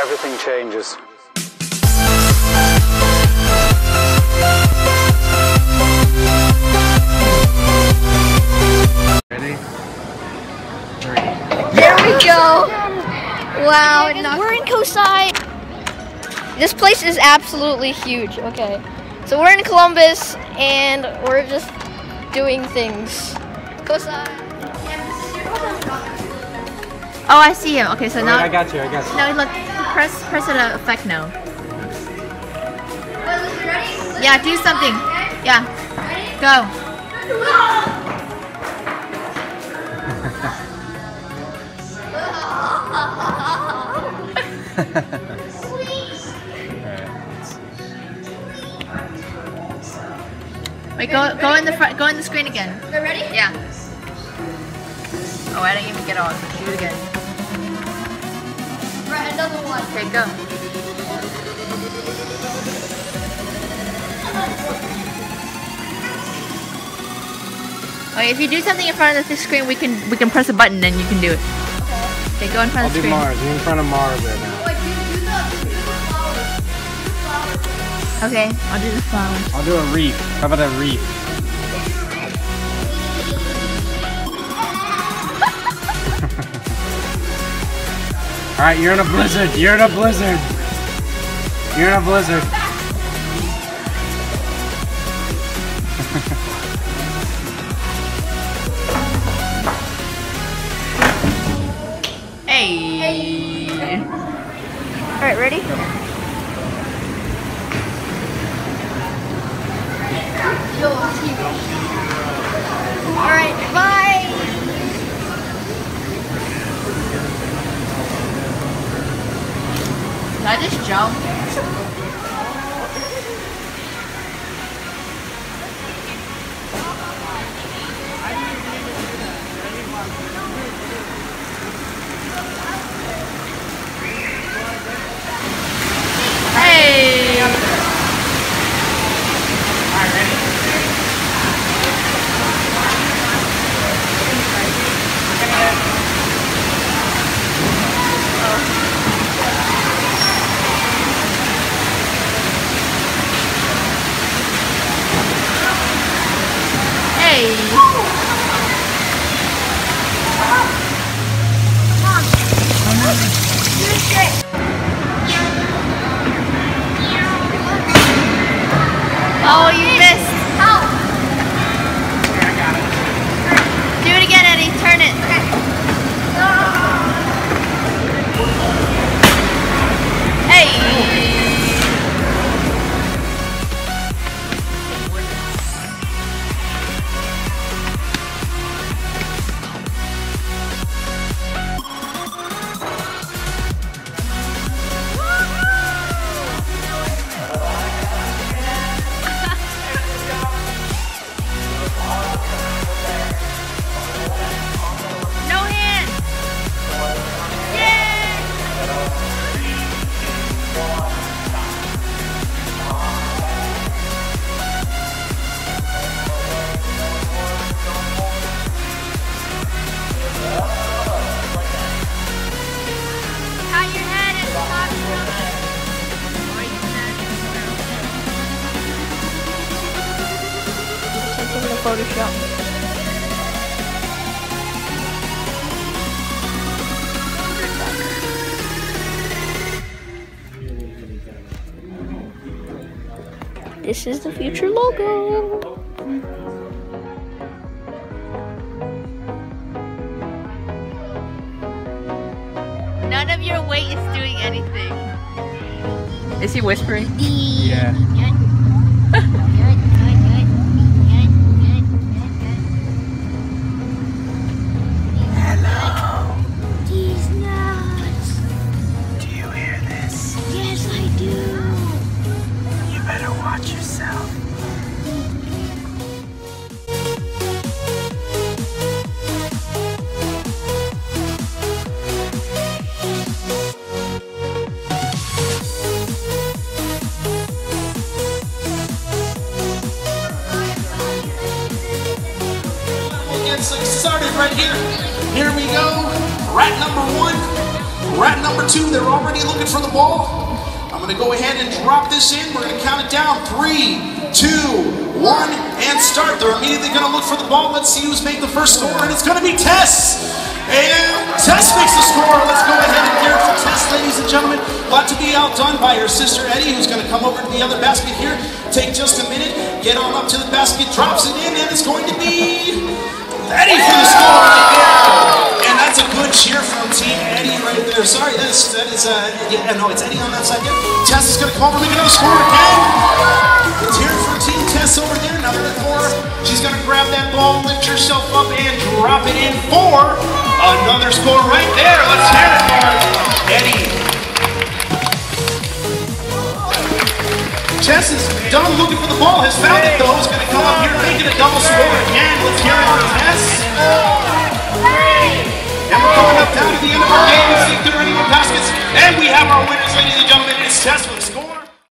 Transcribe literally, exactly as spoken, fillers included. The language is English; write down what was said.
everything changes. Ready? Three. There we go. Wow, we're in Cosi. This place is absolutely huge. Okay, so we're in Columbus and we're just doing things. Cosi. Oh, I see him. Okay, so Wait, now. I got you. I got you. No, look. Press, press it to effect now. Ready? Yeah, do something. Yeah. Go. Wait, go, go in the front. Go in the screen again. They're ready? Yeah. Oh, I didn't even get on. Do it again. Right, another one. Okay, go. Okay, if you do something in front of the screen, we can we can press a button and you can do it. Okay, go in front I'll of the do screen. Mars. You're in front of Mars right now. Wait, do, do the, do the flowers. Do the flowers. Okay, I'll do the flowers. I'll do a reef. How about a reef? Alright, you're in a blizzard. You're in a blizzard. You're in a blizzard. Hey. All right, ready? All right, bye. Did I just jump? Hey! Alright, ready? Oh, you missed. Help. Do it again, Eddie. Turn it. Hey. No hands. Pat your head and stop running. Something to Photoshop. This is the future logo. None of your weight is doing anything. Is he whispering? Yeah. Hello. These nuts. Do you hear this? Yes, I do. You better watch yourself. We'll get started right here. Here we go. Rat number one. rat number two, they're already looking for the ball. I'm gonna go ahead and drop this in. We're gonna count it down. Three, two, one, and start. They're immediately gonna look for the ball. Let's see who's made the first score, and it's gonna be Tess. And Tess makes the score. Let's go ahead and hear it for Tess, ladies and gentlemen. Glad to be outdone by her sister Eddie, who's gonna come over to the other basket here. Take just a minute, get on up to the basket, drops it in, and it's going to be Eddie for the score right there. And that's a good cheer from Team Eddie right there. Sorry, that's, that is, uh, yeah, no, it's Eddie on that side. Yeah. Tess is going to come over and make another score again. Let's hear it for Team Tess over there. Another four. She's going to grab that ball, lift herself up, and drop it in for another score right there. Let's hear it for Eddie. Tess is done looking for the ball, has found it though, is going to come up here making a double score again. Let's hear it for Tess. And we're coming up down to the end of our game. Let's see if there are any more baskets. And we